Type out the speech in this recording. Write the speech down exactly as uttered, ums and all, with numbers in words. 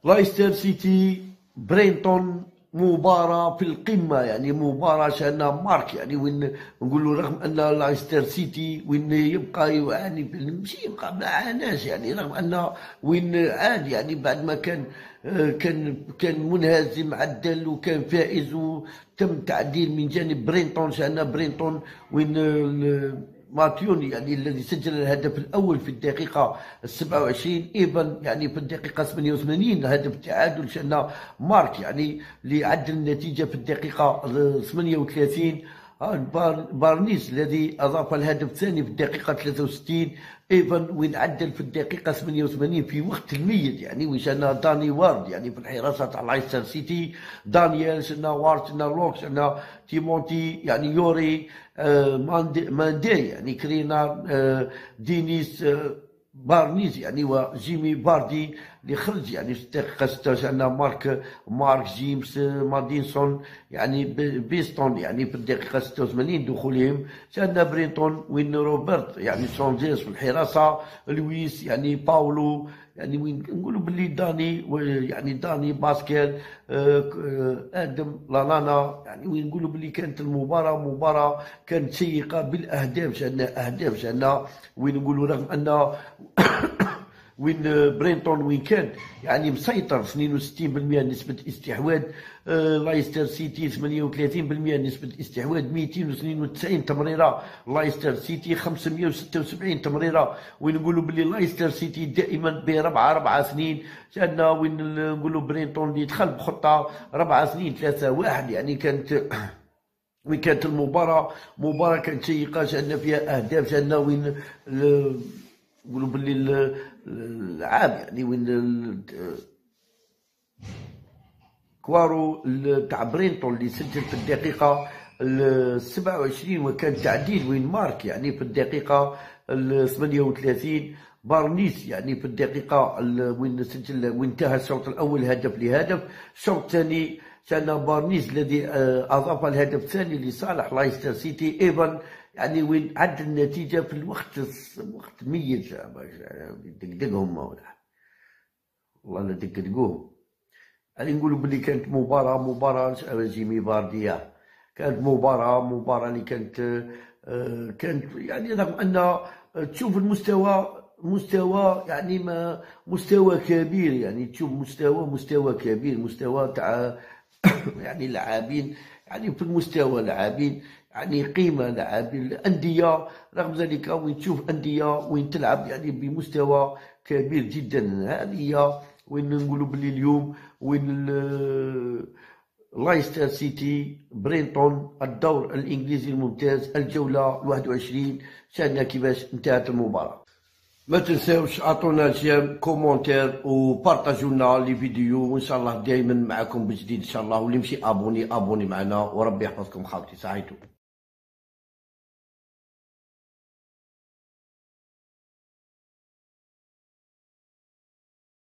لايستر سيتي برينتون، مباراة في القمة، يعني مباراة شأنها مارك، يعني وين نقولوا رغم أن لايستر سيتي وين يبقى يعاني، ماشي يبقى ما عاناش، يعني رغم أن وين عاد يعني بعد ما كان كان كان منهزم عدل وكان فائز وتم تعديل من جانب برينتون، شأن برينتون وين ماتيوني يعني الذي سجل الهدف الاول في الدقيقه سبعة وعشرين، ايضا يعني في الدقيقه ثمانية وثمانين هدف التعادل شان مارك يعني ليعدل النتيجه في الدقيقه ثمانية وثلاثين. بارنيس الذي اضاف الهدف الثاني في الدقيقه ثلاثة وستين، ايضا وين عدل في الدقيقه ثمانية وثمانين في وقت الميت، يعني وشان داني وارد يعني في الحراسه تاع لايستر سيتي، دانيال شنا وارد شنا لوك شنا تيموتي يعني يوري آه ماندي يعني كرينا آه دينيس آه بارنيز يعني وجيمي باردي اللي خرج يعني في الدقيقة ستة وعشرين، مارك مارك جيمس مادينسون يعني بيستون يعني في الدقيقة ستة وثمانين دخولهم، شاهدنا برينتون وين روبرت يعني سانجيز في الحراسة، لويس يعني باولو يعني وين نقولوا باللي داني يعني داني باسكيل ادم لالانا، يعني وين نقولوا باللي كانت المباراة مباراة كانت شيقة بالاهداف، شاهدنا اهداف شاهدنا وين نقولوا رغم ان وين برينتون وين كان يعني مسيطر اثنين وستين بالمئة نسبة استحواذ، آه لايستر سيتي ثمانية وثلاثين بالمئة نسبة استحواذ، مئتين واثنين وتسعين تمريرة لايستر سيتي، خمسمئة وستة وسبعين تمريرة، وين نقولوا بلي لايستر سيتي دائما بربعة ربعة اثنين، شاهدنا وين نقولوا برينتون اللي دخل بخطة ربعة اثنين ثلاثة واحد، يعني كانت وين كانت المباراة مباراة كانت شيقة، شاهدنا فيها أهداف، شاهدنا وين نقولوا باللي العاب يعني وين كوارو تاع برينتون اللي سجل في الدقيقة سبعة وعشرين، وكان تعديل وين مارك يعني في الدقيقة ثمانية وثلاثين، بارنيس يعني في الدقيقة وين سجل وانتهى الشوط الأول هدف لهدف، الشوط الثاني كان بارنيس الذي أضاف الهدف الثاني لصالح لايستر سيتي، أيضا يعني وين عدل النتيجة في الوقت وقت ميت، دقدقهم ولا والله لا دقدقوهم، يعني نقولوا بلي كانت مباراة مباراة جيمي بارديا، كانت مباراة مباراة اللي كانت كانت يعني رغم أن تشوف المستوى مستوى يعني ما مستوى كبير، يعني تشوف مستوى مستوى كبير، مستوى تاع يعني لاعبين يعني في المستوى لاعبين يعني قيمة لاعبين الأندية، رغم ذلك وين تشوف أندية وين تلعب يعني بمستوى كبير جدا، هذه هي وين نقولوا باللي اليوم وين لايستر سيتي برينتون الدور الإنجليزي الممتاز الجولة واحد وعشرين، شاهدنا كيفاش انتهت المباراة. ما تنساوش اعطونا جيم كومونتير وبارطاجوا لنا لي فيديو، وان شاء الله دائما معكم بجديد ان شاء الله، واللي مشي ابوني ابوني معنا، وربي يحفظكم خاوتي. سعيتو.